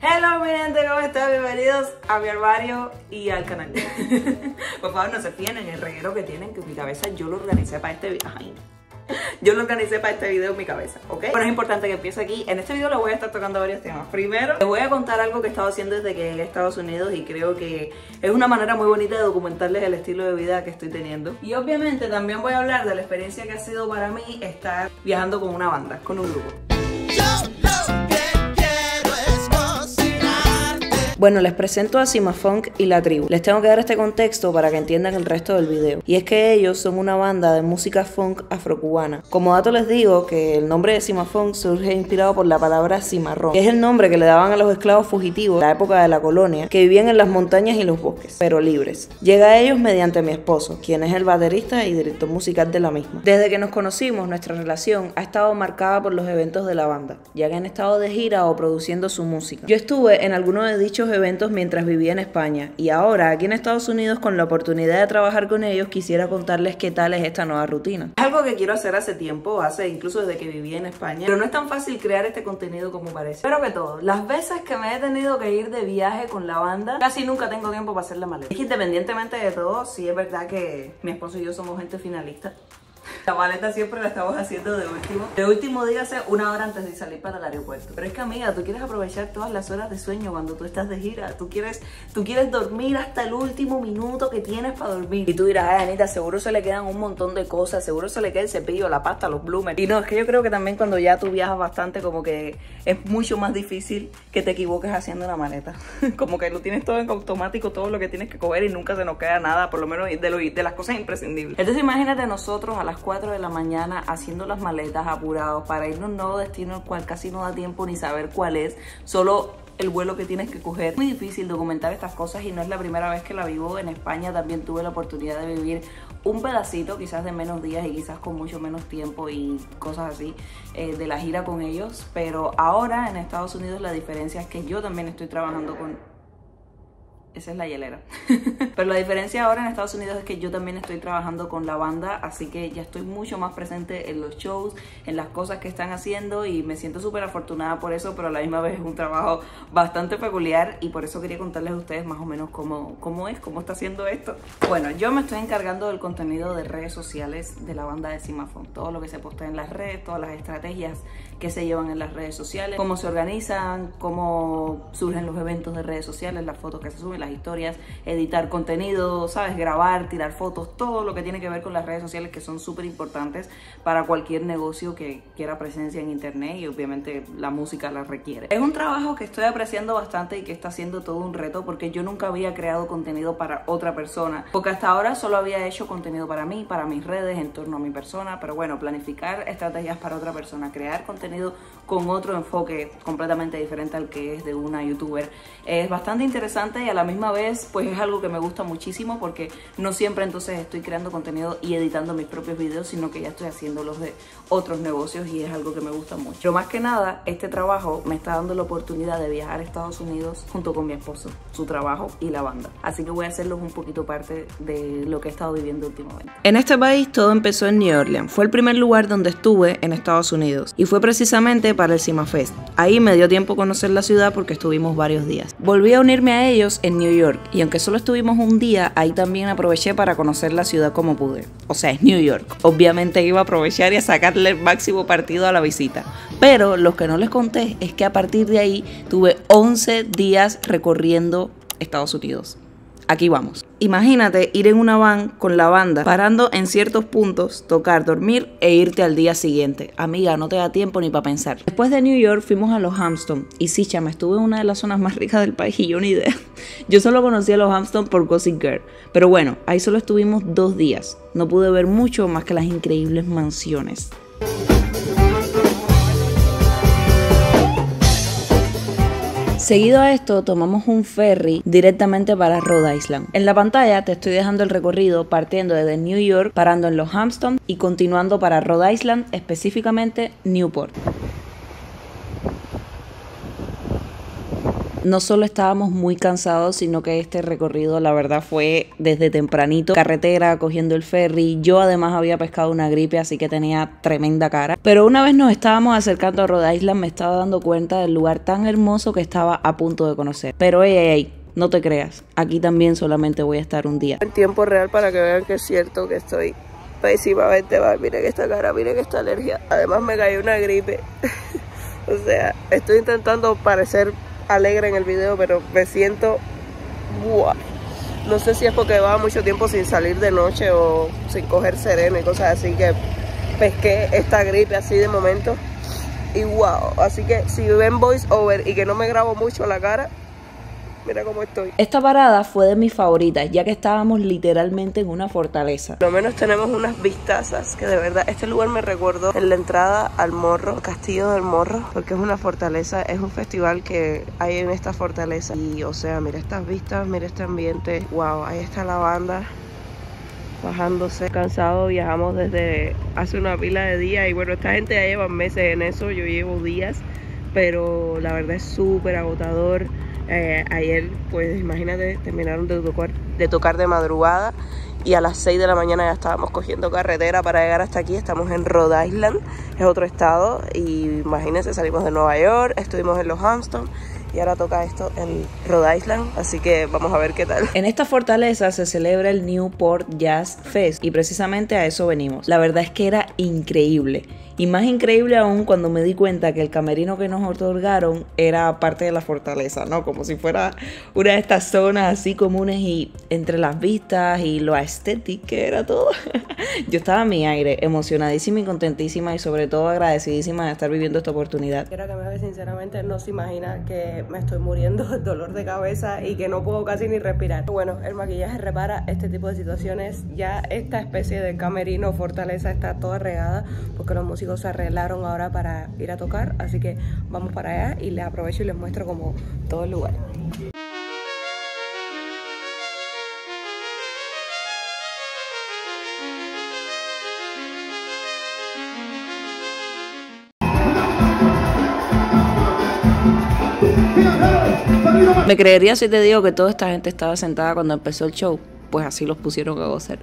Hello mi gente, ¿cómo están? Bienvenidos a mi armario y al canal. Por favor no se fíen en el reguero que tienen, que en mi cabeza yo lo organicé para este video. Yo lo organicé para este video en mi cabeza, ¿ok? Bueno, es importante que empiece aquí. En este video les voy a estar tocando varios temas. Primero, les voy a contar algo que he estado haciendo desde que llegué a Estados Unidos y creo que es una manera muy bonita de documentarles el estilo de vida que estoy teniendo. Y obviamente también voy a hablar de la experiencia que ha sido para mí estar viajando con una banda, con un grupo. Bueno, les presento a Cima Funk y La Tribu. Les tengo que dar este contexto para que entiendan el resto del video. Y es que ellos son una banda de música funk afrocubana. Como dato les digo que el nombre de Cima Funk surge inspirado por la palabra cimarrón, que es el nombre que le daban a los esclavos fugitivos de la época de la colonia, que vivían en las montañas y los bosques, pero libres. Llega a ellos mediante mi esposo, quien es el baterista y director musical de la misma. Desde que nos conocimos, nuestra relación ha estado marcada por los eventos de la banda, ya que han estado de gira o produciendo su música. Yo estuve en algunos de dichos eventos mientras vivía en España y ahora aquí en Estados Unidos, con la oportunidad de trabajar con ellos, quisiera contarles qué tal es esta nueva rutina. Es algo que quiero hacer hace tiempo, incluso desde que vivía en España, pero no es tan fácil crear este contenido como parece. Pero que todo, las veces que me he tenido que ir de viaje con la banda, casi nunca tengo tiempo para hacer la maleta. Es que independientemente de todo, sí es verdad que mi esposo y yo somos gente finalista. La maleta siempre la estamos haciendo de último. De último, dígase, una hora antes de salir para el aeropuerto. Pero es que, amiga, tú quieres aprovechar todas las horas de sueño cuando tú estás de gira. Tú quieres dormir hasta el último minuto que tienes para dormir. Y tú dirás, ay, Anita, seguro se le quedan un montón de cosas. Seguro se le queda el cepillo, la pasta, los bloomers. Y no, es que yo creo que también cuando ya tú viajas bastante, como que es mucho más difícil que te equivoques haciendo una maleta. Como que lo tienes todo en automático, todo lo que tienes que coger y nunca se nos queda nada, por lo menos de las cosas imprescindibles. Entonces imagínate nosotros a las 4 de la mañana haciendo las maletas apurados para irnos a un nuevo destino, el cual casi no da tiempo ni saber cuál es, solo el vuelo que tienes que coger. Es muy difícil documentar estas cosas y no es la primera vez que la vivo. En España también tuve la oportunidad de vivir un pedacito, quizás de menos días y quizás con mucho menos tiempo y cosas así, de la gira con ellos. Pero ahora en Estados Unidos la diferencia es que yo también estoy trabajando con... Esa es la hielera. Pero la diferencia ahora en Estados Unidos es que yo también estoy trabajando con la banda, así que ya estoy mucho más presente en los shows, en las cosas que están haciendo y me siento súper afortunada por eso, pero a la misma vez es un trabajo bastante peculiar y por eso quería contarles a ustedes más o menos cómo está haciendo esto. Bueno, yo me estoy encargando del contenido de redes sociales de la banda de Cima Funk, todo lo que se postea en las redes, todas las estrategias que se llevan en las redes sociales, cómo se organizan, cómo surgen los eventos de redes sociales, las fotos que se suben, las historias, editar contenido, ¿sabes? Grabar, tirar fotos, todo lo que tiene que ver con las redes sociales, que son súper importantes para cualquier negocio que quiera presencia en internet y obviamente la música la requiere. Es un trabajo que estoy apreciando bastante y que está siendo todo un reto porque yo nunca había creado contenido para otra persona, porque hasta ahora solo había hecho contenido para mí, para mis redes, en torno a mi persona, pero bueno, planificar estrategias para otra persona, crear contenido con otro enfoque completamente diferente al que es de una youtuber, es bastante interesante y a la misma vez pues es algo que me gusta muchísimo porque no siempre entonces estoy creando contenido y editando mis propios videos, sino que ya estoy haciendo los de otros negocios y es algo que me gusta mucho. Pero más que nada, este trabajo me está dando la oportunidad de viajar a Estados Unidos junto con mi esposo, su trabajo y la banda. Así que voy a hacerlos un poquito parte de lo que he estado viviendo últimamente. En este país todo empezó en New Orleans. Fue el primer lugar donde estuve en Estados Unidos y fue precisamente para el Cima Fest. Ahí me dio tiempo conocer la ciudad porque estuvimos varios días. Volví a unirme a ellos en New York y aunque solo estuvimos un día, ahí también aproveché para conocer la ciudad como pude. O sea, es New York. Obviamente iba a aprovechar y a sacarle el máximo partido a la visita. Pero lo que no les conté es que a partir de ahí tuve 11 días recorriendo Estados Unidos. Aquí vamos. Imagínate ir en una van con la banda, parando en ciertos puntos, tocar, dormir e irte al día siguiente. Amiga, no te da tiempo ni para pensar. Después de New York fuimos a los Hamptons y sí, chama, estuve en una de las zonas más ricas del país y yo ni idea. Yo solo conocía los Hamptons por Gossip Girl, pero bueno, ahí solo estuvimos 2 días. No pude ver mucho más que las increíbles mansiones. Seguido a esto, tomamos un ferry directamente para Rhode Island. En la pantalla te estoy dejando el recorrido partiendo desde New York, parando en los Hamptons y continuando para Rhode Island, específicamente Newport. No solo estábamos muy cansados, sino que este recorrido la verdad fue desde tempranito, carretera, cogiendo el ferry. Yo además había pescado una gripe, así que tenía tremenda cara. Pero una vez nos estábamos acercando a Rhode Island, me estaba dando cuenta del lugar tan hermoso que estaba a punto de conocer. Pero no te creas, aquí también solamente voy a estar un día. En tiempo real para que vean que es cierto que estoy pésimamente mal. Miren esta cara, miren esta alergia. Además me cayó una gripe. O sea, estoy intentando parecer alegre en el video, pero me siento... ¡buah! No sé si es porque llevaba mucho tiempo sin salir de noche o sin coger sereno y cosas así, que pesqué esta gripe así de momento. Y wow, así que si ven voice over y que no me grabo mucho la cara, mira cómo estoy. Esta parada fue de mis favoritas, ya que estábamos literalmente en una fortaleza. Por lo menos tenemos unas vistazas que de verdad, este lugar me recordó en la entrada al Morro, Castillo del Morro, porque es una fortaleza, es un festival que hay en esta fortaleza. Y o sea, mira estas vistas, mira este ambiente. Wow, ahí está la banda bajándose. Cansado, viajamos desde hace una pila de días y bueno, esta gente ya lleva meses en eso, yo llevo días, pero la verdad es súper agotador. Ayer, pues imagínate, terminaron de tocar de madrugada y a las 6 de la mañana ya estábamos cogiendo carretera para llegar hasta aquí. Estamos en Rhode Island, es otro estado, y imagínense, salimos de Nueva York, estuvimos en los Hamptons y ahora toca esto en Rhode Island, así que vamos a ver qué tal. En esta fortaleza se celebra el Newport Jazz Fest y precisamente a eso venimos. La verdad es que era increíble. Y más increíble aún cuando me di cuenta que el camerino que nos otorgaron era parte de la fortaleza, ¿no? Como si fuera una de estas zonas así comunes, y entre las vistas y lo estético que era todo. Yo estaba en mi aire, emocionadísima y contentísima y sobre todo agradecidísima de estar viviendo esta oportunidad. Quiero que me ve, sinceramente no se imagina que me estoy muriendo de dolor de cabeza y que no puedo casi ni respirar. Bueno, el maquillaje repara este tipo de situaciones. Ya esta especie de camerino fortaleza está toda regada porque los músicos se arreglaron ahora para ir a tocar, así que vamos para allá y les aprovecho y les muestro como todo el lugar. ¿Me creerías si te digo que toda esta gente estaba sentada cuando empezó el show? Pues así los pusieron a gozar.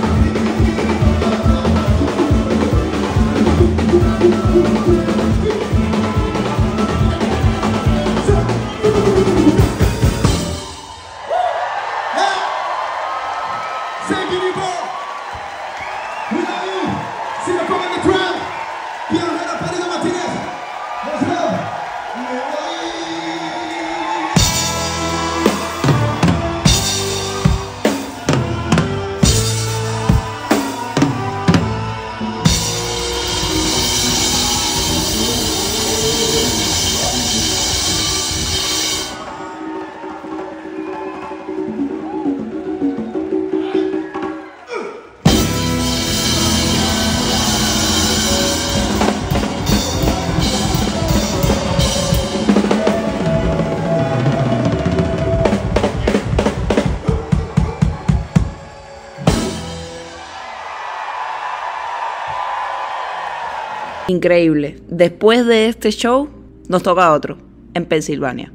Increíble. Después de este show, nos toca otro, en Pensilvania.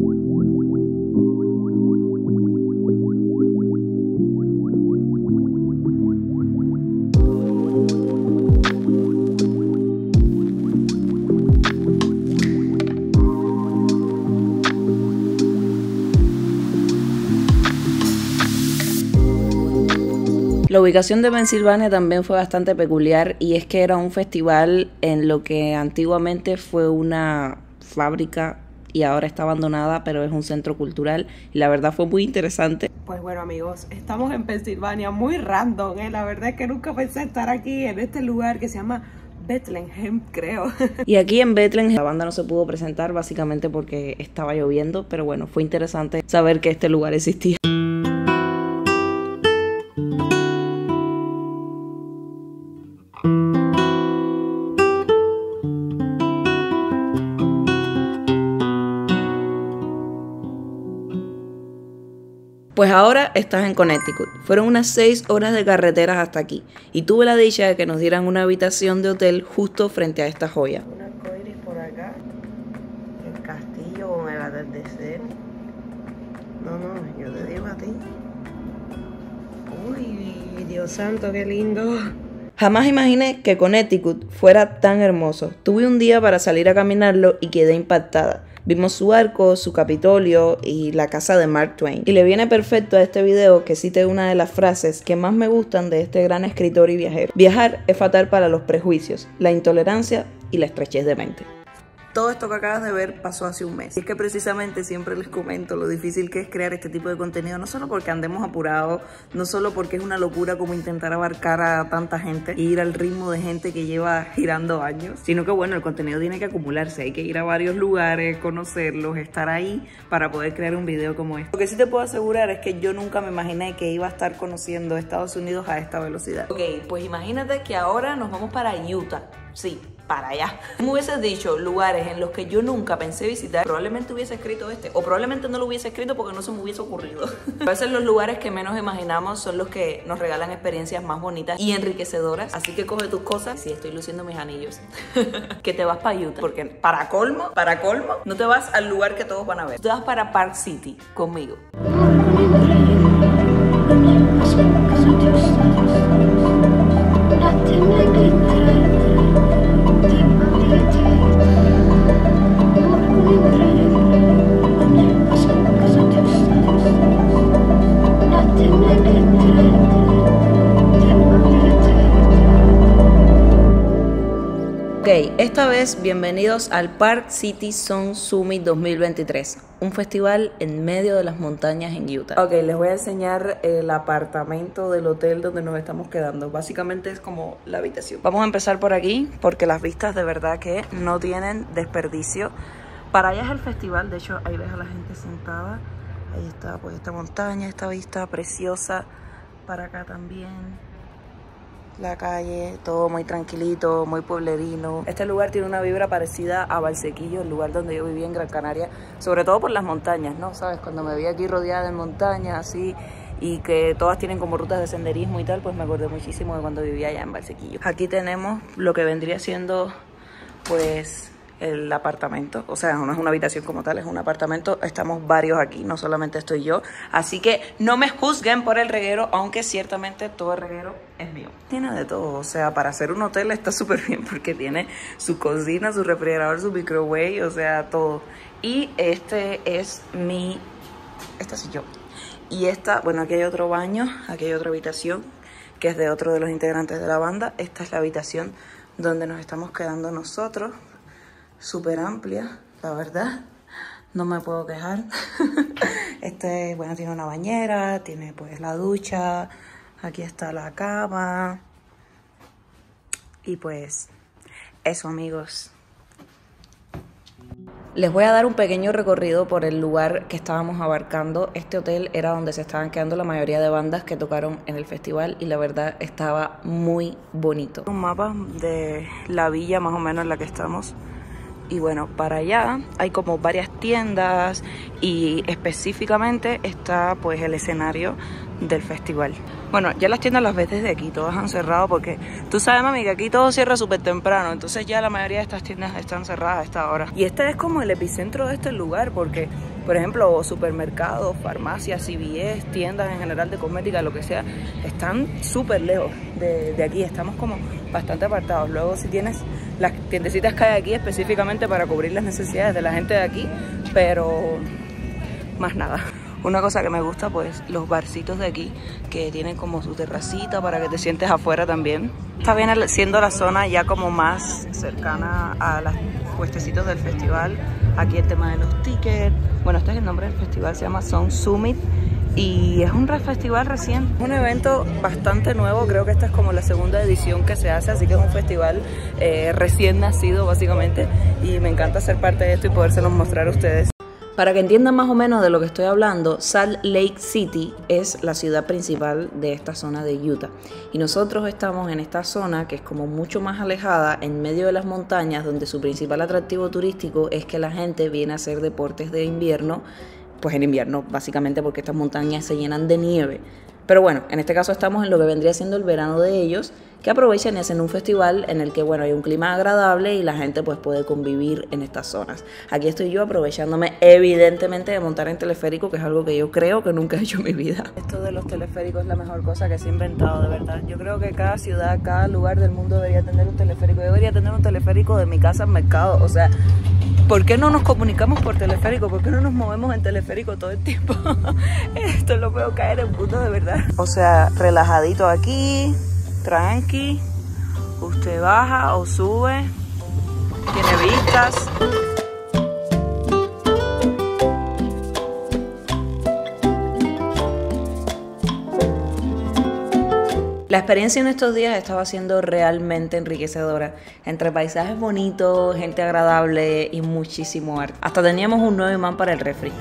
La ubicación de Pensilvania también fue bastante peculiar, y es que era un festival en lo que antiguamente fue una fábrica y ahora está abandonada, pero es un centro cultural, y la verdad fue muy interesante. Pues bueno, amigos, estamos en Pensilvania, muy random, la verdad es que nunca pensé estar aquí en este lugar que se llama Bethlehem, creo. Y aquí en Bethlehem la banda no se pudo presentar básicamente porque estaba lloviendo, pero bueno, fue interesante saber que este lugar existía. Pues ahora estás en Connecticut. Fueron unas 6 horas de carreteras hasta aquí y tuve la dicha de que nos dieran una habitación de hotel justo frente a esta joya. Un arcoíris por acá, el castillo con el atardecer. No, yo te digo a ti. Uy, Dios santo, qué lindo. Jamás imaginé que Connecticut fuera tan hermoso. Tuve un día para salir a caminarlo y quedé impactada. Vimos su arco, su Capitolio y la casa de Mark Twain. Y le viene perfecto a este video que cite una de las frases que más me gustan de este gran escritor y viajero. Viajar es fatal para los prejuicios, la intolerancia y la estrechez de mente. Todo esto que acabas de ver pasó hace un mes. Y es que precisamente siempre les comento lo difícil que es crear este tipo de contenido, no solo porque andemos apurados, no solo porque es una locura como intentar abarcar a tanta gente e ir al ritmo de gente que lleva girando años, sino que bueno, el contenido tiene que acumularse, hay que ir a varios lugares, conocerlos, estar ahí para poder crear un video como este. Lo que sí te puedo asegurar es que yo nunca me imaginé que iba a estar conociendo Estados Unidos a esta velocidad. Ok, pues imagínate que ahora nos vamos para Utah. Sí, para allá. Si me hubieses dicho lugares en los que yo nunca pensé visitar, probablemente hubiese escrito este, o probablemente no lo hubiese escrito porque no se me hubiese ocurrido. A veces los lugares que menos imaginamos son los que nos regalan experiencias más bonitas y enriquecedoras, así que coge tus cosas. Sí, estoy luciendo mis anillos. Que te vas para Utah, porque para colmo, no te vas al lugar que todos van a ver. Te vas para Park City conmigo. Ok, esta vez bienvenidos al Park City Sun Summit 2023, un festival en medio de las montañas en Utah. Ok, les voy a enseñar el apartamento del hotel donde nos estamos quedando. Básicamente es como la habitación. Vamos a empezar por aquí porque las vistas de verdad que no tienen desperdicio. Para allá es el festival, de hecho ahí ves a la gente sentada. Ahí está pues esta montaña, esta vista preciosa. Para acá también. La calle, todo muy tranquilito, muy pueblerino. Este lugar tiene una vibra parecida a Valsequillo, el lugar donde yo viví en Gran Canaria, sobre todo por las montañas, ¿no? ¿Sabes? Cuando me vi aquí rodeada de montañas, así, y que todas tienen como rutas de senderismo y tal, pues me acordé muchísimo de cuando vivía allá en Valsequillo. Aquí tenemos lo que vendría siendo, pues, el apartamento, o sea, no es una habitación como tal, es un apartamento, estamos varios aquí, no solamente estoy yo, así que no me juzguen por el reguero, aunque ciertamente todo el reguero es mío. Tiene de todo, o sea, para hacer un hotel está súper bien porque tiene su cocina, su refrigerador, su microwave, o sea, todo. Y esta soy yo. Y esta, bueno, aquí hay otro baño, aquí hay otra habitación, que es de otro de los integrantes de la banda. Esta es la habitación donde nos estamos quedando nosotros. Súper amplia, la verdad, no me puedo quejar. Bueno, tiene una bañera, tiene pues la ducha, aquí está la cama. Y pues, eso amigos. Les voy a dar un pequeño recorrido por el lugar que estábamos abarcando. Este hotel era donde se estaban quedando la mayoría de bandas que tocaron en el festival y la verdad estaba muy bonito. Un mapa de la villa más o menos en la que estamos. Y bueno, para allá hay como varias tiendas y específicamente está pues el escenario del festival. Bueno, ya las tiendas las ves desde aquí, todas han cerrado porque tú sabes, mami, que aquí todo cierra súper temprano, entonces ya la mayoría de estas tiendas están cerradas a esta hora. Y este es como el epicentro de este lugar porque, por ejemplo, supermercados, farmacias, CVS, tiendas en general de cosmética, lo que sea, están súper lejos de aquí, estamos como bastante apartados. Luego si tienes las tiendecitas que hay aquí específicamente para cubrir las necesidades de la gente de aquí, pero más nada. Una cosa que me gusta, pues, los barcitos de aquí, que tienen como su terracita para que te sientes afuera también. Esta viene siendo la zona ya como más cercana a los puestecitos del festival. Aquí el tema de los tickets. Bueno, este es el nombre del festival, se llama Sun Summit. Y es un festival recién, un evento bastante nuevo, creo que esta es como la segunda edición que se hace, así que es un festival recién nacido básicamente y me encanta ser parte de esto y podérselos mostrar a ustedes. Para que entiendan más o menos de lo que estoy hablando, Salt Lake City es la ciudad principal de esta zona de Utah y nosotros estamos en esta zona que es como mucho más alejada en medio de las montañas, donde su principal atractivo turístico es que la gente viene a hacer deportes de invierno, pues en invierno básicamente porque estas montañas se llenan de nieve. Pero bueno, en este caso estamos en lo que vendría siendo el verano de ellos, que aprovechan y hacen un festival en el que, bueno, hay un clima agradable y la gente pues puede convivir en estas zonas. Aquí estoy yo aprovechándome evidentemente de montar en teleférico, que es algo que yo creo que nunca he hecho en mi vida. Esto de los teleféricos es la mejor cosa que se ha inventado, de verdad. Yo creo que cada ciudad, cada lugar del mundo debería tener un teleférico. Yo debería tener un teleférico de mi casa al mercado, o sea, ¿por qué no nos comunicamos por teleférico? ¿Por qué no nos movemos en teleférico todo el tiempo? Esto lo veo caer en punto de verdad. O sea, relajadito aquí, tranqui, usted baja o sube, tiene vistas. La experiencia en estos días estaba siendo realmente enriquecedora, entre paisajes bonitos, gente agradable y muchísimo arte. Hasta teníamos un nuevo imán para el refri.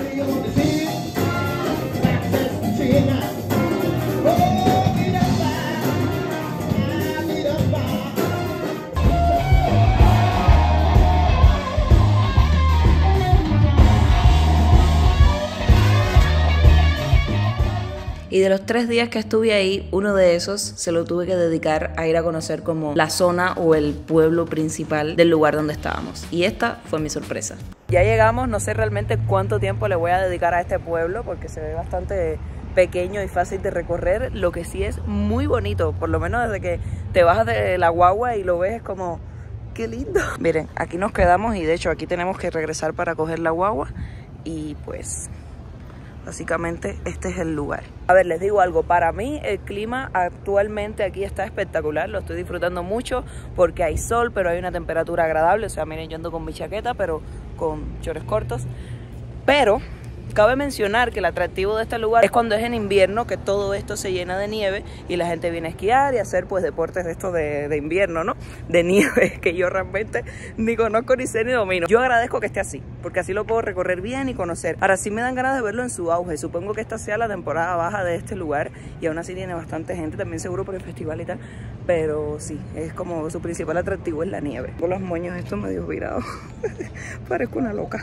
Y de los 3 días que estuve ahí, uno de esos se lo tuve que dedicar a ir a conocer como la zona o el pueblo principal del lugar donde estábamos. Y esta fue mi sorpresa. Ya llegamos, no sé realmente cuánto tiempo le voy a dedicar a este pueblo porque se ve bastante pequeño y fácil de recorrer. Lo que sí es muy bonito, por lo menos desde que te bajas de la guagua y lo ves es como, qué lindo. Miren, aquí nos quedamos y de hecho aquí tenemos que regresar para coger la guagua y pues básicamente este es el lugar. A ver, les digo algo, para mí el clima actualmente aquí está espectacular, lo estoy disfrutando mucho porque hay sol, pero hay una temperatura agradable, o sea, miren, yo ando con mi chaqueta, pero con shorts cortos, pero cabe mencionar que el atractivo de este lugar es cuando es en invierno, que todo esto se llena de nieve y la gente viene a esquiar y a hacer pues deportes de estos de invierno, ¿no? De nieve, que yo realmente ni conozco ni sé ni domino. Yo agradezco que esté así, porque así lo puedo recorrer bien y conocer. Ahora sí me dan ganas de verlo en su auge. Supongo que esta sea la temporada baja de este lugar y aún así tiene bastante gente, también seguro por el festival y tal, pero sí, es como su principal atractivo es la nieve. Con los moños estos medio virados, parezco una loca.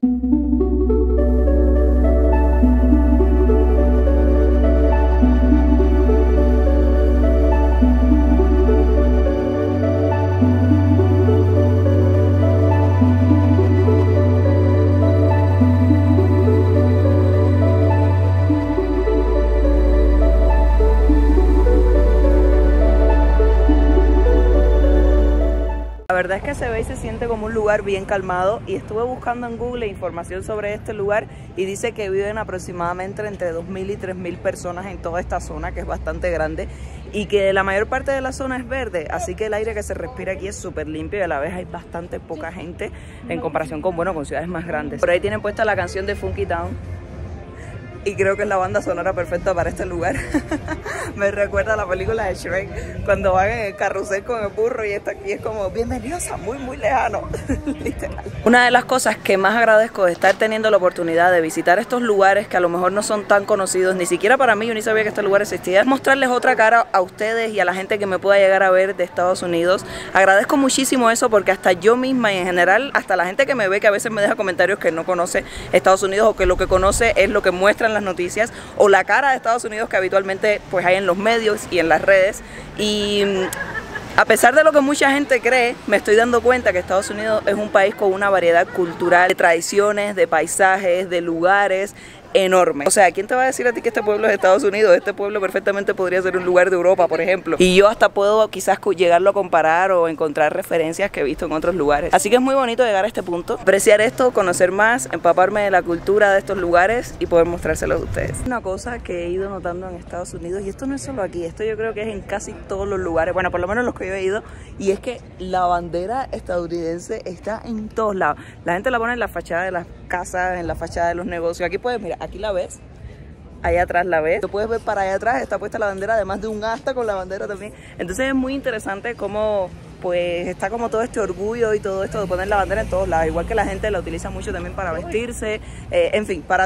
La verdad es que se ve y se siente como un lugar bien calmado y estuve buscando en Google información sobre este lugar y dice que viven aproximadamente entre 2.000 y 3.000 personas en toda esta zona, que es bastante grande, y que la mayor parte de la zona es verde, así que el aire que se respira aquí es súper limpio y a la vez hay bastante poca gente en comparación con, bueno, con ciudades más grandes. Por ahí tienen puesta la canción de Funky Town y creo que es la banda sonora perfecta para este lugar. Me recuerda a la película de Shrek, cuando van en el carrusel con el burro y esta aquí es como bienvenidos a muy muy lejano. Literal. Una de las cosas que más agradezco de estar teniendo la oportunidad de visitar estos lugares que a lo mejor no son tan conocidos, ni siquiera para mí, yo ni sabía que este lugar existía, es mostrarles otra cara a ustedes y a la gente que me pueda llegar a ver de Estados Unidos. Agradezco muchísimo eso porque hasta yo misma y en general, hasta la gente que me ve, que a veces me deja comentarios que no conoce Estados Unidos o que lo que conoce es lo que muestran las noticias o la cara de Estados Unidos que habitualmente pues hay en los medios y en las redes, y a pesar de lo que mucha gente cree, me estoy dando cuenta que Estados Unidos es un país con una variedad cultural, de tradiciones, de paisajes, de lugares enorme. O sea, ¿quién te va a decir a ti que este pueblo es Estados Unidos? Este pueblo perfectamente podría ser un lugar de Europa, por ejemplo. Y yo hasta puedo quizás llegarlo a comparar o encontrar referencias que he visto en otros lugares. Así que es muy bonito llegar a este punto, apreciar esto, conocer más, empaparme de la cultura de estos lugares y poder mostrárselo a ustedes. Una cosa que he ido notando en Estados Unidos, y esto no es solo aquí, esto yo creo que es en casi todos los lugares, bueno, por lo menos los que yo he ido, y es que la bandera estadounidense está en todos lados. La gente la pone en la fachada de las casas, en la fachada de los negocios. Aquí puedes, mira, aquí la ves, allá atrás la ves, tú puedes ver para allá atrás, está puesta la bandera, además de un asta con la bandera también. Entonces es muy interesante cómo pues está como todo este orgullo y todo esto de poner la bandera en todos lados, igual que la gente la utiliza mucho también para vestirse, en fin, para todo.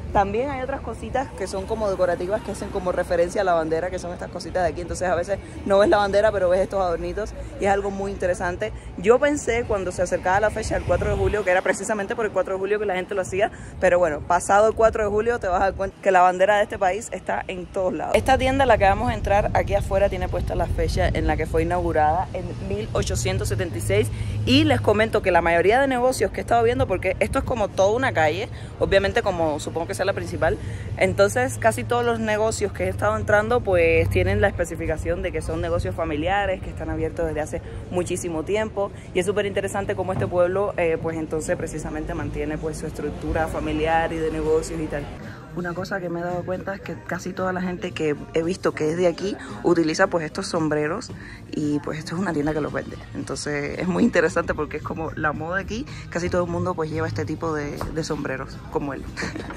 También hay otras cositas que son como decorativas, que hacen como referencia a la bandera, que son estas cositas de aquí. Entonces a veces no ves la bandera, pero ves estos adornitos y es algo muy interesante. Yo pensé cuando se acercaba la fecha del 4 de julio que era precisamente por el 4 de julio que la gente lo hacía, pero bueno, pasado el 4 de julio te vas a dar cuenta que la bandera de este país está en todos lados. Esta tienda en la que vamos a entrar aquí afuera tiene puesta la fecha en la que fue inaugurada en 1876 y les comento que la mayoría de negocios que he estado viendo, porque esto es como toda una calle, obviamente como supongo que sea la principal, entonces casi todos los negocios que he estado entrando pues tienen la especificación de que son negocios familiares, que están abiertos desde hace muchísimo tiempo y es súper interesante cómo este pueblo pues entonces precisamente mantiene pues su estructura familiar y de negocios y tal. Una cosa que me he dado cuenta es que casi toda la gente que he visto que es de aquí utiliza pues estos sombreros y pues esto es una tienda que los vende. Entonces es muy interesante porque es como la moda aquí, casi todo el mundo pues lleva este tipo de sombreros como él.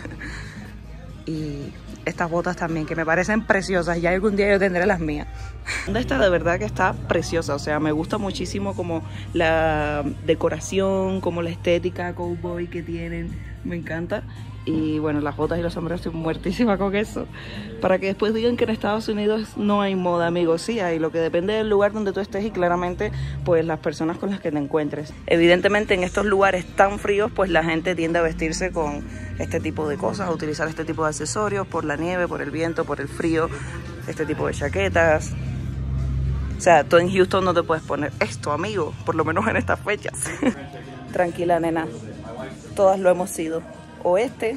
Y estas botas también que me parecen preciosas, ya algún día yo tendré las mías. Esta de verdad que está preciosa, o sea, me gusta muchísimo como la decoración, como la estética cowboy que tienen, me encanta. Y bueno, las botas y los sombreros, estoy muertísima con eso. Para que después digan que en Estados Unidos no hay moda, amigos. Sí hay, lo que depende del lugar donde tú estés y claramente pues las personas con las que te encuentres. Evidentemente en estos lugares tan fríos pues la gente tiende a vestirse con este tipo de cosas, a utilizar este tipo de accesorios por la nieve, por el viento, por el frío, este tipo de chaquetas. O sea, tú en Houston no te puedes poner esto, amigo, por lo menos en estas fechas. Tranquila, nena, todas lo hemos sido. O este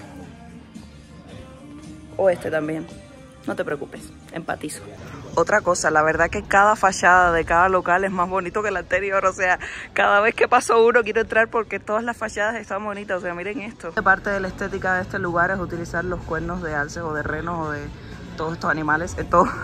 también. No te preocupes, empatizo. Otra cosa, la verdad que cada fachada de cada local es más bonito que la anterior. O sea, cada vez que paso uno quiero entrar porque todas las fachadas están bonitas. O sea, miren esto. Parte de la estética de este lugar es utilizar los cuernos de alces o de renos o de todos estos animales.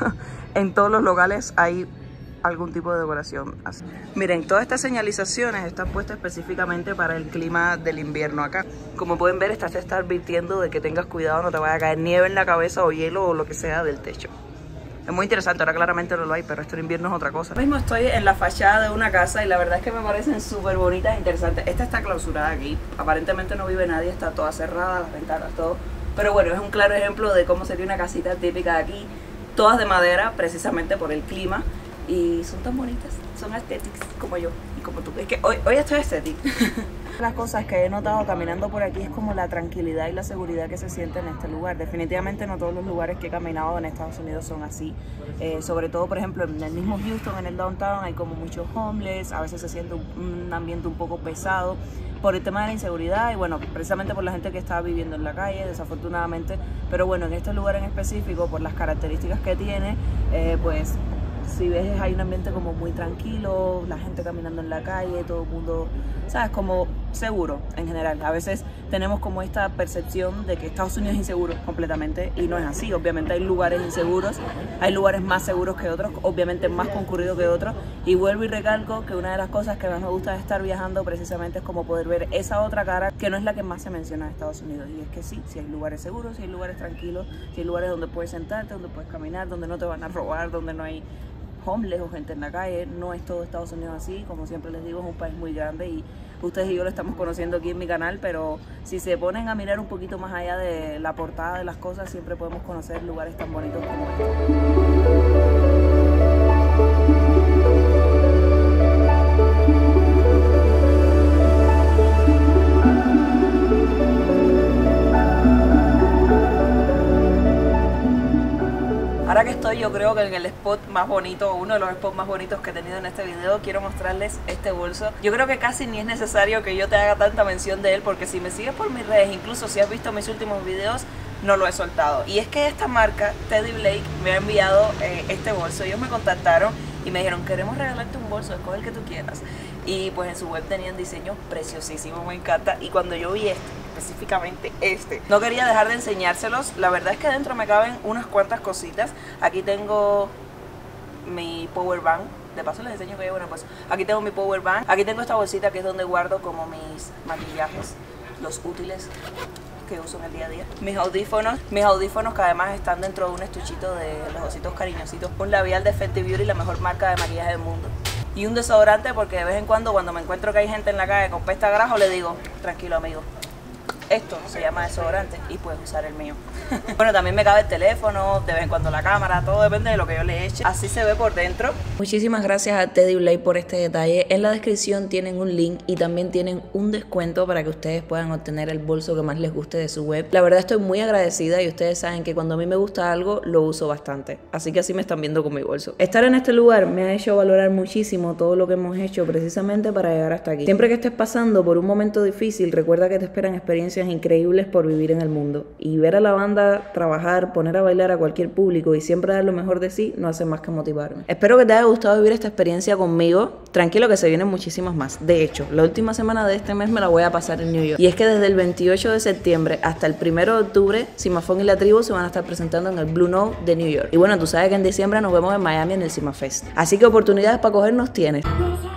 En todos los locales hay algún tipo de decoración así. Miren, todas estas señalizaciones están puestas específicamente para el clima del invierno acá. Como pueden ver, se está advirtiendo de que tengas cuidado, no te vaya a caer nieve en la cabeza o hielo o lo que sea del techo. Es muy interesante, ahora claramente no lo hay, pero esto en invierno es otra cosa. Ahora mismo estoy en la fachada de una casa y la verdad es que me parecen súper bonitas e interesantes. Esta está clausurada aquí, aparentemente no vive nadie, está toda cerrada, las ventanas, todo. Pero bueno, es un claro ejemplo de cómo sería una casita típica de aquí, todas de madera, precisamente por el clima. Y son tan bonitas, son estéticas como yo y como tú. Es que hoy estoy estética. Las cosas que he notado caminando por aquí es como la tranquilidad y la seguridad que se siente en este lugar. Definitivamente no todos los lugares que he caminado en Estados Unidos son así. Sobre todo, por ejemplo, en el mismo Houston, en el downtown, hay como muchos homeless. A veces se siente un ambiente un poco pesado por el tema de la inseguridad y bueno, precisamente por la gente que está viviendo en la calle, desafortunadamente. Pero bueno, en este lugar en específico, por las características que tiene, pues si ves, hay un ambiente como muy tranquilo, la gente caminando en la calle, todo el mundo, ¿sabes? Como seguro en general. A veces tenemos como esta percepción de que Estados Unidos es inseguro completamente y no es así. Obviamente hay lugares inseguros, hay lugares más seguros que otros, obviamente más concurridos que otros. Y vuelvo y recalco que una de las cosas que más me gusta de estar viajando precisamente es como poder ver esa otra cara que no es la que más se menciona en Estados Unidos. Y es que sí hay lugares seguros, sí hay lugares tranquilos, sí hay lugares donde puedes sentarte, donde puedes caminar, donde no te van a robar, donde no hay homeless o gente en la calle. No es todo Estados Unidos así, como siempre les digo, es un país muy grande y ustedes y yo lo estamos conociendo aquí en mi canal, pero si se ponen a mirar un poquito más allá de la portada de las cosas, siempre podemos conocer lugares tan bonitos como este. Ahora que estoy, yo creo que en el spot más bonito, uno de los spots más bonitos que he tenido en este video, quiero mostrarles este bolso. Yo creo que casi ni es necesario que yo te haga tanta mención de él, porque si me sigues por mis redes, incluso si has visto mis últimos videos, no lo he soltado. Y es que esta marca, Teddy Blake, me ha enviado este bolso. Ellos me contactaron y me dijeron, queremos regalarte un bolso, escoge el que tú quieras. Y pues en su web tenían diseños preciosísimos, me encanta. Y cuando yo vi específicamente no quería dejar de enseñárselos. La verdad es que dentro me caben unas cuantas cositas. Aquí tengo mi power bank. De paso les enseño que llevo una cosa. Aquí tengo mi power bank. Aquí tengo esta bolsita que es donde guardo como mis maquillajes, los útiles que uso en el día a día. Mis audífonos que además están dentro de un estuchito de los ositos cariñositos. Un labial de Fenty Beauty, la mejor marca de maquillaje del mundo. Y un desodorante porque de vez en cuando me encuentro que hay gente en la calle con pesta grajo, le digo, tranquilo amigo, Esto se llama desodorante y puedes usar el mío. Bueno, también me cabe el teléfono, de vez en cuando la cámara, todo depende de lo que yo le eche. Así se ve por dentro. Muchísimas gracias a Teddy Blake por este detalle. En la descripción tienen un link y también tienen un descuento para que ustedes puedan obtener el bolso que más les guste de su web. La verdad estoy muy agradecida y ustedes saben que cuando a mí me gusta algo lo uso bastante. Así que así me están viendo con mi bolso. Estar en este lugar me ha hecho valorar muchísimo todo lo que hemos hecho precisamente para llegar hasta aquí. Siempre que estés pasando por un momento difícil, recuerda que te esperan experiencias increíbles por vivir en el mundo. Y ver a la banda trabajar, poner a bailar a cualquier público y siempre dar lo mejor de sí no hace más que motivarme. Espero que te haya gustado vivir esta experiencia conmigo. Tranquilo que se vienen muchísimas más. De hecho, la última semana de este mes me la voy a pasar en New York. Y es que desde el 28 de septiembre hasta el 1 de octubre, Cimafón y La Tribu se van a estar presentando en el Blue Note de New York. Y bueno, tú sabes que en diciembre nos vemos en Miami en el Cimafest. Así que oportunidades para cogernos tienes.